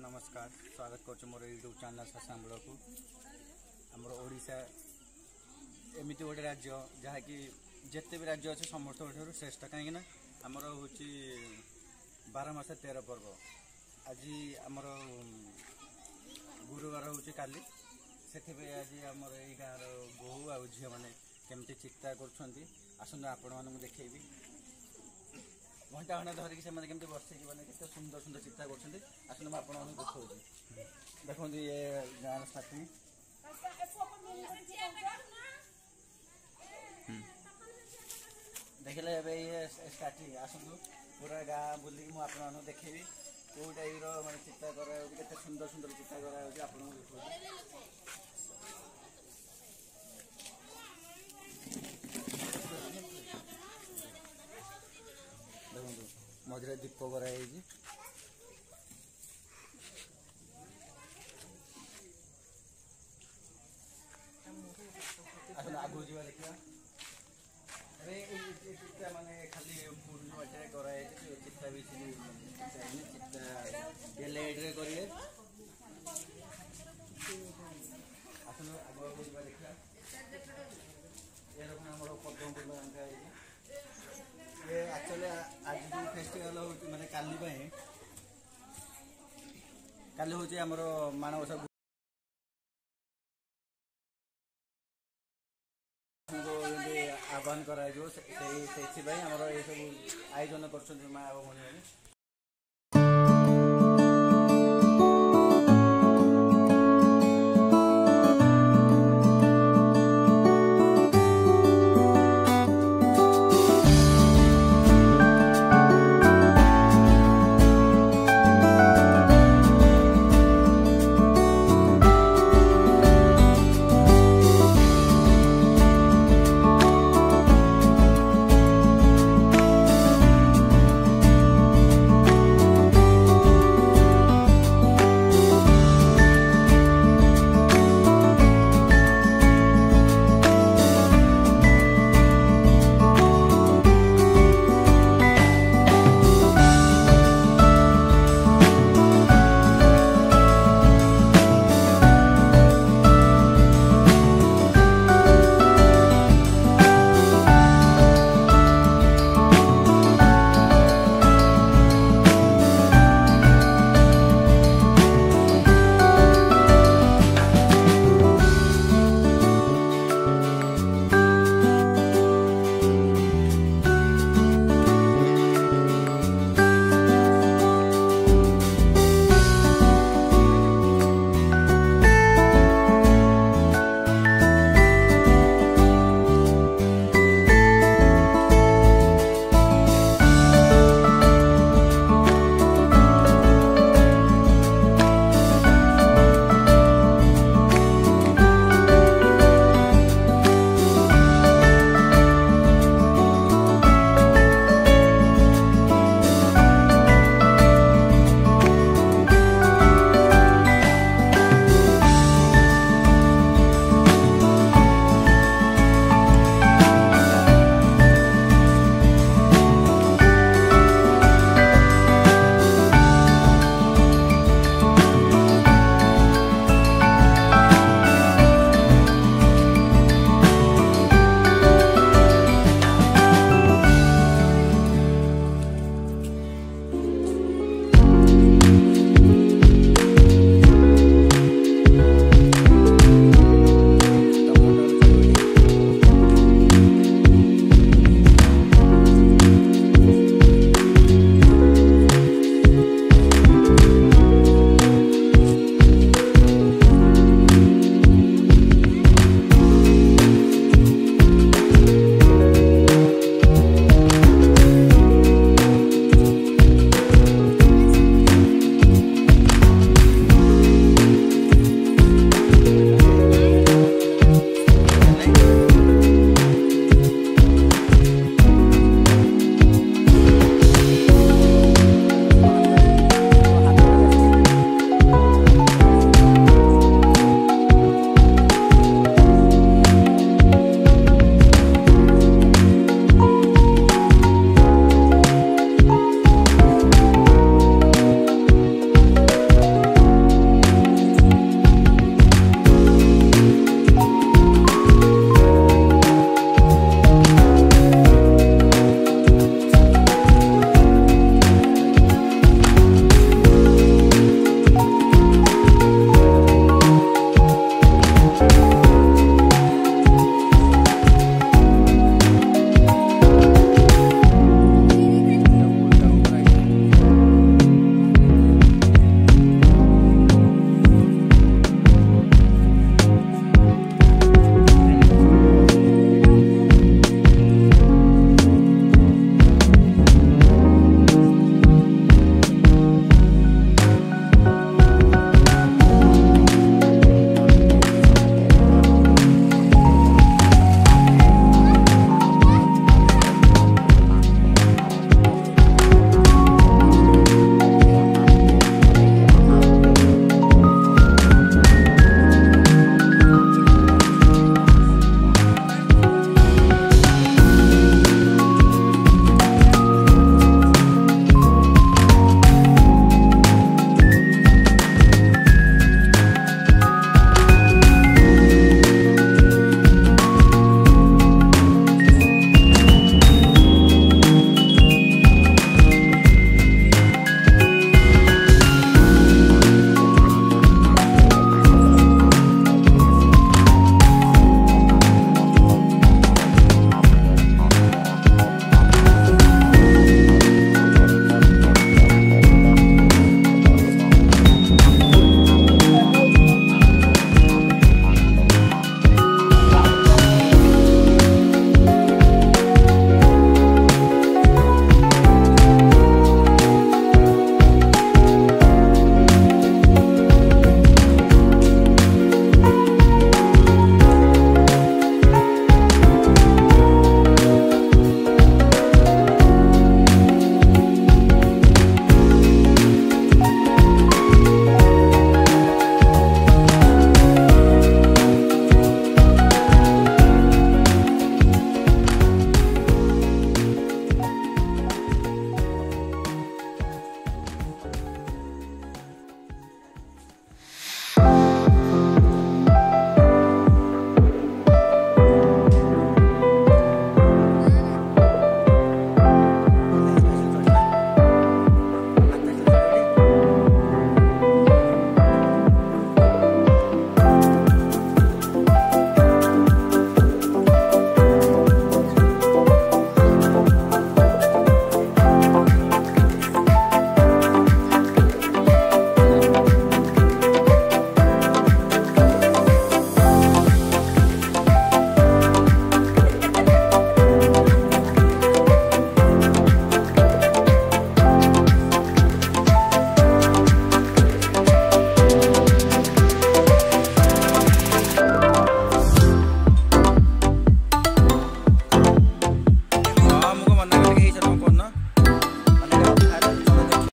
नमस्कार स्वागत कर मोर यूट्यूब चैनल शशांक को आमर ओडिशा एमती गोटे राज्य जहाँकि जिते भी राज्य अच्छे समस्त श्रेष्ठ कहीं आमर हूँ 12 मास 13 पर्व आज आमर गुरुवार हूँ काली से आज आमर यही गाँव बोहू आ झील मैंने केमती चित्ता कर आपण देखी घंटा घंटा धरिकी से केमती बस के सुंदर सुंदर चित्ता कर देखा देखो ये गाँव स्टार्टिंग देखिले ये स्टार्टिंग आसतु पूरा गाँ बुलिक मुझे देखेबी कौ टाइप मैं चित्ता कर सुंदर सुंदर चित्ता कर देखो मझे दीप कराई आगू जा देखा चित्ता माने खाली पूर्ण बाटे कराई चित्ता भी चित्ता ये लेट रे करिए आसन आगू आगू जा देखा ये आम पद्म फूल अंका ये एक्चुअली आज जो फेस्टिवल हो माने काली हूँ आमर माणवसा आह्वान कर सब आयोजन कर